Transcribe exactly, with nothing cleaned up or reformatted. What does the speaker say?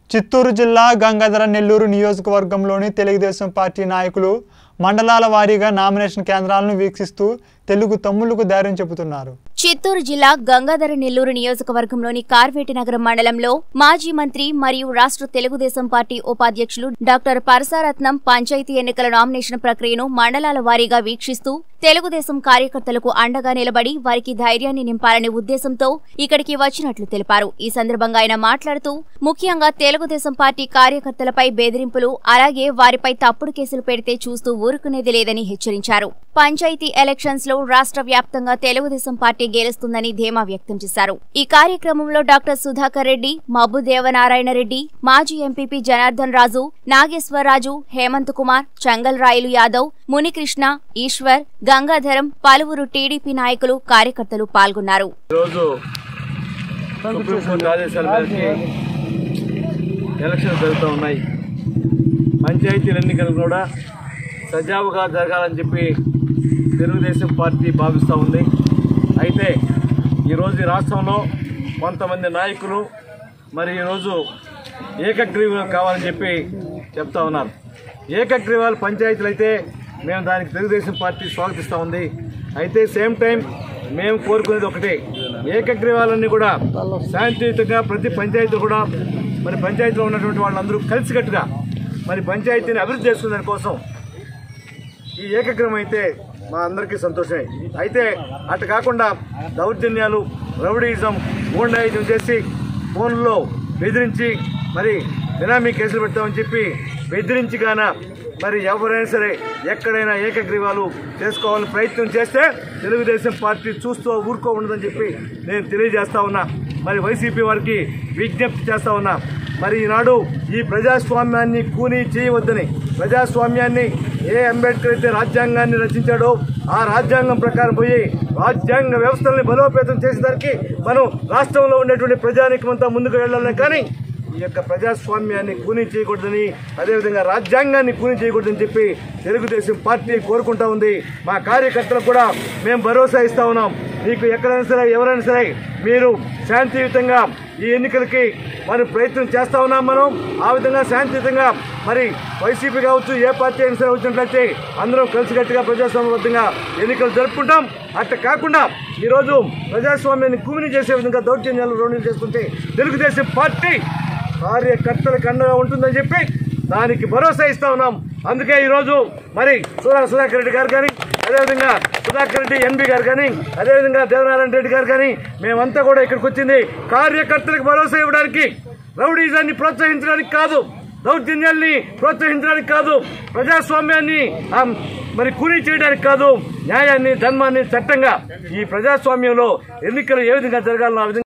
చిత్తూరు జిల్లా గంగాధర నెల్లూరు నియోజకవర్గంలోని తెలుగుదేశం పార్టీ నాయకులు మండలాల వారీగా నామినేషన్ కేంద్రాలను వీక్షిస్తూ తెలుగు తమ్ముళ్లకు ధైర్యం చెబుతున్నారు. చిత్తూరు జిల్లా గంగాధర నెల్లూరు నియోజకవర్గంలోని కార్వేటి నగరం మండలంలో మాజీ మంత్రి మరియు రాష్ట్ర తెలుగుదేశం పార్టీ ఉపాధ్యక్షులు డాక్టర్ పరసారత్నం పంచాయతీ ఎన్నికల నామినేషన్ ప్రక్రియను మండలాల వారీగా వీక్షిస్తూ తెలుగుదేశం కార్యకర్తలకు అండగా నిలబడి వారికి ధైర్యాన్ని నింపాలనే ఉద్దేశంతో ఇక్కడికి వచ్చినట్లు తెలిపారు. ఈ సందర్భంగా ఆయన మాట్లాడుతూ ముఖ్యంగా తెలుగుదేశం పార్టీ కార్యకర్తలపై బెదిరింపులు అలాగే వారిపై తప్పుడు కేసులు పెడితే చూస్తూ ఊరుకునేది లేదని హెచ్చరించారు. పంచాయతీ ఎలక్షన్స్ లో రాష్ట్ర వ్యాప్తంగా తెలుగుదేశం పార్టీ గెలుస్తుందని ధీమా వ్యక్తం చేశారు. ఈ కార్యక్రమంలో డాక్టర్ సుధాకర్ రెడ్డి, మబ్బు దేవనారాయణ రెడ్డి, మాజీ ఎంపీపీ జనార్దన్ రాజు, నాగేశ్వరరాజు, హేమంత్ కుమార్, చంగల్ రాయలు యాదవ్, మునికృష్ణ, ఈశ్వర్, గంగాధరం, పలువురు టీడీపీ నాయకులు కార్యకర్తలు పాల్గొన్నారు. పంచాయతీ ఎన్నికలు కూడా సజావుగా జరగాలని చెప్పి తెలుగుదేశం పార్టీ భావిస్తూ ఉంది. అయితే ఈరోజు రాష్ట్రంలో కొంతమంది నాయకులు మరి ఈరోజు ఏకగ్రీవం కావాలని చెప్పి చెప్తా ఉన్నారు. ఏకగ్రీవాల పంచాయతీలు అయితే మేము దానికి తెలుగుదేశం పార్టీ స్వాగతిస్తూ ఉంది. అయితే సేమ్ టైం మేము కోరుకునేది ఒకటే, ఏకగ్రీవాలన్నీ కూడా శాంతియుతంగా ప్రతి పంచాయతీ కూడా మరి పంచాయతీలో ఉన్నటువంటి వాళ్ళందరూ కలిసికట్టుగా మరి పంచాయతీని అభివృద్ధి చేసుకునే దానికోసం ఈ ఏకగ్రహం అయితే మా అందరికీ సంతోషమే. అయితే అటు కాకుండా దౌర్జన్యాలు, రౌడీయిజం, గూండాయిజం చేసి ఫోన్లో బెదిరించి మరి బినామీ కేసులు పెడతామని చెప్పి బెదిరించి గాన మరి ఎవరైనా సరే ఎక్కడైనా ఏకగ్రీవాలు చేసుకోవాలని ప్రయత్నం చేస్తే తెలుగుదేశం పార్టీ చూస్తూ ఊరుకో ఉండదని చెప్పి నేను తెలియజేస్తా ఉన్నా. మరి వైసీపీ వారికి విజ్ఞప్తి చేస్తా ఉన్నా, మరి ఈనాడు ఈ ప్రజాస్వామ్యాన్ని కూనీ చేయవద్దని, ప్రజాస్వామ్యాన్ని ఏ అంబేద్కర్ అయితే రాజ్యాంగాన్ని రచించాడో ఆ రాజ్యాంగం ప్రకారం పోయి రాజ్యాంగ వ్యవస్థల్ని బలోపేతం చేసేదానికి మనం రాష్ట్రంలో ఉండేటువంటి ప్రజానీకమంతా ముందుకు వెళ్ళాలని, కానీ ఈ యొక్క ప్రజాస్వామ్యాన్ని కూనీ చేయకూడదని, అదేవిధంగా రాజ్యాంగాన్ని కూనీ చేయకూడదని చెప్పి తెలుగుదేశం పార్టీ కోరుకుంటా ఉంది. మా కార్యకర్తలకు కూడా మేము భరోసా ఇస్తా ఉన్నాం. మీకు ఎక్కడైనా సరే ఎవరైనా సరే మీరు శాంతియుతంగా ఈ ఎన్నికలకి మరి ప్రయత్నం చేస్తా ఉన్నాం. మనం ఆ విధంగా శాంతియుతంగా మరి వైసీపీ కావచ్చు, ఏ పార్టీ అయినా సరే వచ్చినట్లయితే అందరం కలిసికట్టుగా ప్రజాస్వామ్యబద్ధంగా ఎన్నికలు జరుపుకుంటాం. అట్లా కాకుండా ఈరోజు ప్రజాస్వామ్యాన్ని కూని చేసే విధంగా దౌర్జన్యాలు రౌడీలు చేసుకుంటే తెలుగుదేశం పార్టీ కార్యకర్తలకు అండగా ఉంటుందని చెప్పి దానికి భరోసా ఇస్తా ఉన్నాం. అందుకే ఈరోజు మరి సుధా సుధాకర్ రెడ్డి గారు కానీ, అదేవిధంగా సుధాకర్ రెడ్డి ఎన్బి గారు కానీ, అదేవిధంగా దేవనారాయణ రెడ్డి గారు కానీ మేమంతా కూడా ఇక్కడికి వచ్చింది కార్యకర్తలకు భరోసా ఇవ్వడానికి, రౌడీజాన్ని ప్రోత్సహించడానికి కాదు, దౌర్జన్యాల్ని ప్రోత్సహించడానికి కాదు, ప్రజాస్వామ్యాన్ని మరి కూనీ చేయడానికి కాదు, న్యాయాన్ని, ధర్మాన్ని చట్టంగా ఈ ప్రజాస్వామ్యంలో ఎన్నికలు ఏ విధంగా జరగాలనో ఆ విధంగా